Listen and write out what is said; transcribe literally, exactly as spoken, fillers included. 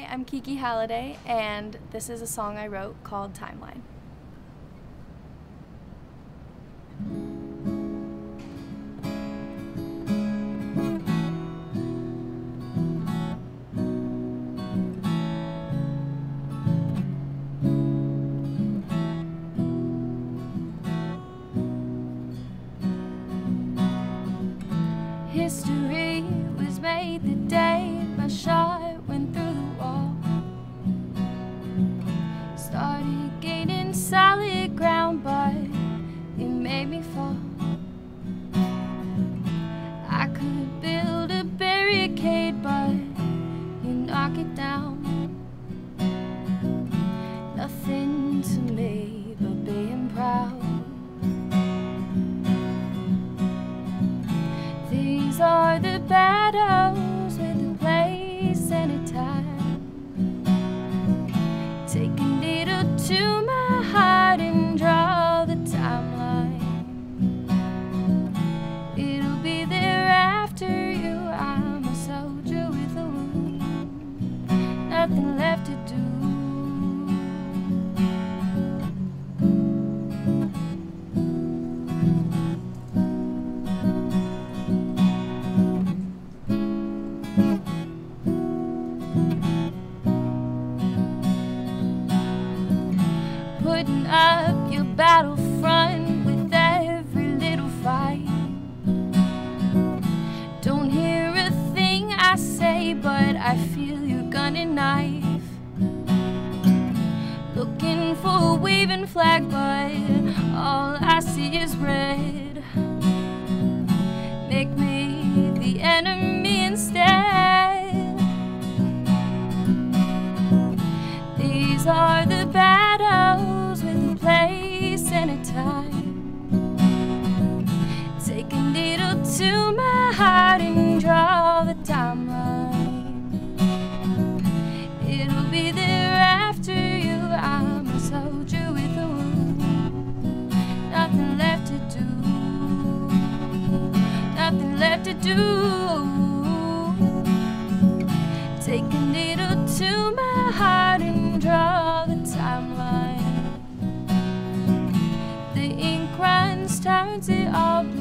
I'm Kiki Halliday, and this is a song I wrote called Timeline. History was made the day my shot went through the wall. Started gaining solid ground, but it made me fall. I could build a barricade, but you knock it down. Nothing to me but being proud. These are the battles with a place and a time. Take a needle to my heart and draw the timeline. It'll be there after you. I'm a soldier with a wound, nothing left to do. Putting up your battlefront with every little fight. Don't hear a thing I say, but I feel your gun and knife. Looking for a waving flag, but all I see is red. Make me the enemy instead. These are the battles with a place and a time. Take a needle to my heart and draw the timeline. It'll be there after you. I'm a soldier with a wound, nothing left to do, nothing left to do. Take a needle to my heart and draw the timeline. The ink runs, turns it all blue.